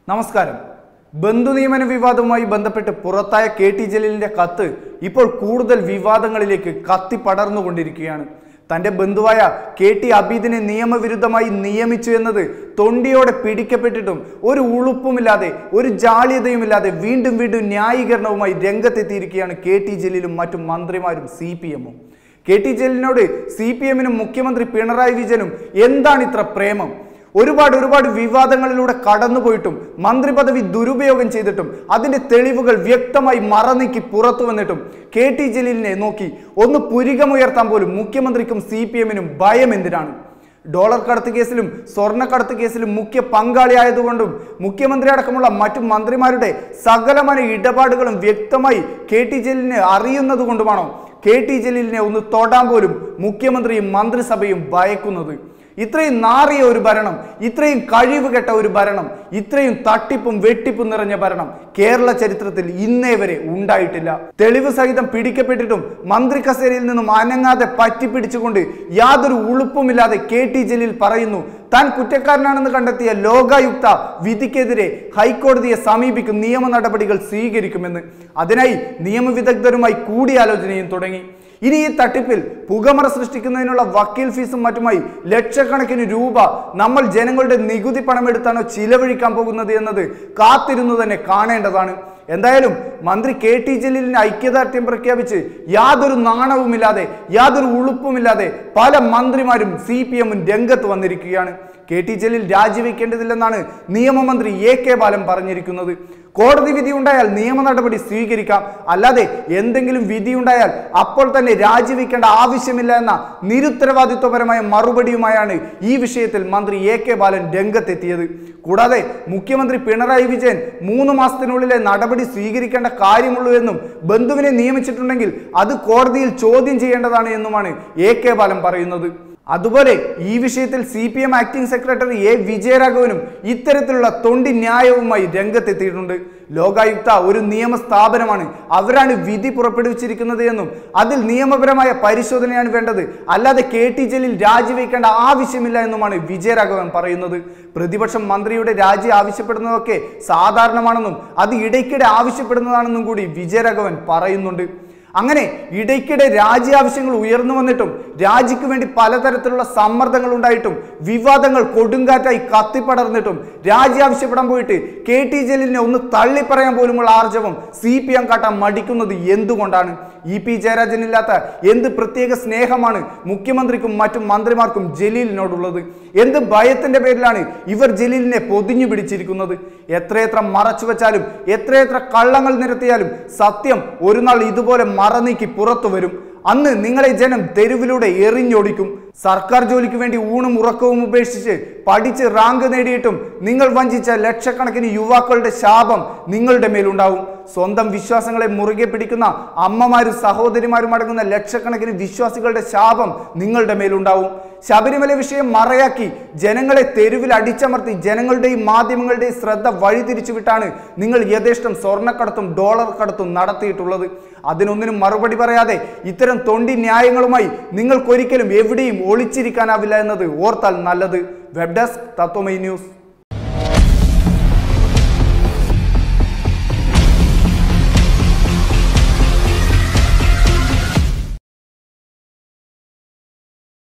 നമസ്കാരം. ബന്ധുനിയമന വിവാദവുമായി ബന്ധപ്പെട്ട് പുറത്തായ കെ.ടി. ജലീലിന്റെ കത്ത് ഇപ്പോൾ കൂടുതൽ വിവാദങ്ങളിലേക്ക് കത്തിപ്പടർന്നുകൊണ്ടിരിക്കുകയാണ്. തന്റെ ബന്ധുവായ കെ.ടി. അബീദിനെ നിയമവിരുദ്ധമായി നിയമിച്ചു എന്നത് തൊണ്ടിയോടെ പിടിക്കപ്പെട്ടിട്ടും ഒരു ഉളുപ്പുമില്ലാതെ ഒരു ജാള്യതയുമില്ലാതെ വീണ്ടും ന്യായീകരണവുമായി രംഗത്തെത്തിയിരിക്കുകയാണ് കെ.ടി. ജലീലും മറ്റു മന്ത്രിമാരും CPM-ഉം. കെ.ടി. ജലീലിനോട് CPM-നും മുഖ്യമന്ത്രി പിണറായി വിജയനും എന്താണ് ഇത്ര പ്രേമം? ഒരുപാട് വിവാദങ്ങളിലൂടെ കടന്നുപോയിട്ടും മന്ത്രി പദവി ദുരുപയോഗം ചെയ്തിട്ടും അതിന്റെ തെളിവുകൾ വ്യക്തമായി മറനീക്കി പുറത്തു വന്നിട്ടും കെ.ടി. ജലീലിനെ നോക്കി ഒന്ന് പുരികമുയർത്താൻ പോലും മുഖ്യമന്ത്രിക്കും CPM-നും ഭയം എന്തിനാണ്? ഡോളർ കടത്ത് കേസിലും സ്വർണ്ണക്കടത്ത് കേസിലും മുഖ്യ പങ്കാളിയായതുകൊണ്ടും മുഖ്യമന്ത്രി അടക്കമുള്ള മറ്റു മന്ത്രിമാരുടെ സകലമായ ഇടപാടുകളും വ്യക്തമായി കെ.ടി. ജലീലിനെ അറിയുന്നത് കൊണ്ടുമാണോ കെ.ടി. ജലീലിനെ ഒന്ന് തൊടാൻ പോലും മുഖ്യമന്ത്രിയും മന്ത്രിസഭയും ഭയക്കുന്നത്? ഇത്രയും നാറിയ ഒരു ഭരണം, ഇത്രയും കഴിവുകെട്ട ഒരു ഭരണം, ഇത്രയും തട്ടിപ്പും വെട്ടിപ്പും നിറഞ്ഞ ഭരണം കേരള ചരിത്രത്തിൽ ഇന്നേ വരെ ഉണ്ടായിട്ടില്ല. തെളിവ് സഹിതം പിടിക്കപ്പെട്ടിട്ടും മന്ത്രി കസേരയിൽ നിന്നും അനങ്ങാതെ പറ്റിപ്പിടിച്ചുകൊണ്ട് യാതൊരു ഉളുപ്പുമില്ലാതെ കെ.ടി. ജലീൽ പറയുന്നു താൻ കുറ്റക്കാരനാണെന്ന് കണ്ടെത്തിയ ലോകായുക്ത വിധിക്കെതിരെ ഹൈക്കോടതിയെ സമീപിക്കും, നിയമ നടപടികൾ സ്വീകരിക്കുമെന്ന്. അതിനായി നിയമവിദഗ്ധരുമായി കൂടിയാലോചനയും തുടങ്ങി. ഇനി ഈ തട്ടിപ്പിൽ പുകമറ സൃഷ്ടിക്കുന്നതിനുള്ള വക്കീൽ ഫീസും മറ്റുമായി ലക്ഷക്കണക്കിന് രൂപ നമ്മൾ ജനങ്ങളുടെ നികുതി പണമെടുത്താണോ ചിലവഴിക്കാൻ പോകുന്നത് എന്നത് കാത്തിരുന്നു തന്നെ കാണേണ്ടതാണ്. എന്തായാലും മന്ത്രി കെ.ടി. ജലീലിന് ഐക്യദാർഢ്യം പ്രഖ്യാപിച്ച് യാതൊരു നാണവുമില്ലാതെ യാതൊരു ഉളുപ്പുമില്ലാതെ പല മന്ത്രിമാരും CPM-ഉം രംഗത്ത് വന്നിരിക്കുകയാണ്. കെ.ടി. ജലീൽ രാജിവെക്കേണ്ടതില്ലെന്നാണ് നിയമമന്ത്രി A.K. ബാലൻ പറഞ്ഞിരിക്കുന്നത്. കോടതി വിധി ഉണ്ടായാൽ നിയമ നടപടി സ്വീകരിക്കാം, അല്ലാതെ എന്തെങ്കിലും വിധിയുണ്ടായാൽ അപ്പോൾ തന്നെ രാജിവെക്കേണ്ട ആവശ്യമില്ല എന്ന നിരുത്തരവാദിത്വപരമായ മറുപടിയുമായാണ് ഈ വിഷയത്തിൽ മന്ത്രി A.K. ബാലൻ രംഗത്തെത്തിയത്. കൂടാതെ മുഖ്യമന്ത്രി പിണറായി വിജയൻ 3 മാസത്തിനുള്ളിലെ നടപടി സ്വീകരിക്കേണ്ട കാര്യമുള്ളൂ എന്നും ബന്ധുവിനെ നിയമിച്ചിട്ടുണ്ടെങ്കിൽ അത് കോടതിയിൽ ചോദ്യം ചെയ്യേണ്ടതാണ് എന്നുമാണ് A.K. ബാലൻ പറയുന്നത്. അതുപോലെ ഈ വിഷയത്തിൽ CPM ആക്ടിംഗ് സെക്രട്ടറി A. വിജയരാഘവനും ഇത്തരത്തിലുള്ള തൊണ്ടി ന്യായവുമായി രംഗത്തെത്തിയിട്ടുണ്ട്. ലോകായുക്ത ഒരു നിയമ സ്ഥാപനമാണ്, അവരാണ് വിധി പുറപ്പെടുവിച്ചിരിക്കുന്നത് എന്നും അതിൽ നിയമപരമായ പരിശോധനയാണ് വേണ്ടത്, അല്ലാതെ കെ.ടി. ജലീൽ രാജിവെക്കേണ്ട ആവശ്യമില്ല എന്നുമാണ് വിജയരാഘവൻ പറയുന്നത്. പ്രതിപക്ഷം മന്ത്രിയുടെ രാജി ആവശ്യപ്പെടുന്നതൊക്കെ സാധാരണമാണെന്നും അത് ഇടയ്ക്കിടെ ആവശ്യപ്പെടുന്നതാണെന്നും കൂടി വിജയരാഘവൻ പറയുന്നുണ്ട്. അങ്ങനെ ഇടയ്ക്കിടെ രാജി ആവശ്യങ്ങൾ ഉയർന്നു വന്നിട്ടും രാജിക്ക് വേണ്ടി പലതരത്തിലുള്ള സമ്മർദ്ദങ്ങൾ ഉണ്ടായിട്ടും വിവാദങ്ങൾ കൊടുങ്കാറ്റായി കത്തിപ്പടർന്നിട്ടും രാജി ആവശ്യപ്പെടാൻ പോയിട്ട് കെ.ടി. ജലീലിനെ ഒന്ന് തള്ളി പറയാൻ പോലുമുള്ള ആർജവം CPM കാട്ടാൻ മടിക്കുന്നത് എന്തുകൊണ്ടാണ്? E.P. ജയരാജനില്ലാത്ത എന്ത് പ്രത്യേക സ്നേഹമാണ് മുഖ്യമന്ത്രിക്കും മറ്റു മന്ത്രിമാർക്കും ജലീലിനോടുള്ളത്? എന്ത് ഭയത്തിന്റെ പേരിലാണ് ഇവർ ജലീലിനെ പൊതിഞ്ഞു പിടിച്ചിരിക്കുന്നത്? എത്രയെത്ര മറച്ചു വെച്ചാലും എത്രയെത്ര കള്ളങ്ങൾ നിരത്തിയാലും സത്യം ഒരു നാൾ ഇതുപോലെ മറനീക്കി പുറത്തു വരും. അന്ന് നിങ്ങളെ ജനം തെരുവിലൂടെ എറിഞ്ഞോടിക്കും. സർക്കാർ ജോലിക്ക് വേണ്ടി ഊണും ഉറക്കവും ഉപേക്ഷിച്ച് പഠിച്ച് റാങ്ക് നേടിയിട്ടും നിങ്ങൾ വഞ്ചിച്ച ലക്ഷക്കണക്കിന് യുവാക്കളുടെ ശാപം നിങ്ങളുടെ മേലുണ്ടാവും. സ്വന്തം വിശ്വാസങ്ങളെ മുറുകെ പിടിക്കുന്ന അമ്മമാരും സഹോദരിമാരും അടങ്ങുന്ന ലക്ഷക്കണക്കിന് വിശ്വാസികളുടെ ശാപം നിങ്ങളുടെ മേലുണ്ടാവും. ശബരിമല വിഷയം മറയാക്കി ജനങ്ങളെ തെരുവിൽ അടിച്ചമർത്തി ജനങ്ങളുടെയും മാധ്യമങ്ങളുടെയും ശ്രദ്ധ വഴിതിരിച്ചുവിട്ടാണ് നിങ്ങൾ യഥേഷ്ടം സ്വർണ്ണക്കടത്തും ഡോളർ കടത്തും നടത്തിയിട്ടുള്ളത്. അതിനൊന്നിനും മറുപടി പറയാതെ ഇത്തരം തൊണ്ടി ന്യായങ്ങളുമായി നിങ്ങൾക്കൊരിക്കലും എവിടെയും ഒളിച്ചിരിക്കാനാവില്ല എന്നത് ഓർത്താൽ നല്ലത്. വെബ് ഡെസ്ക് തത്വമൈ ന്യൂസ്.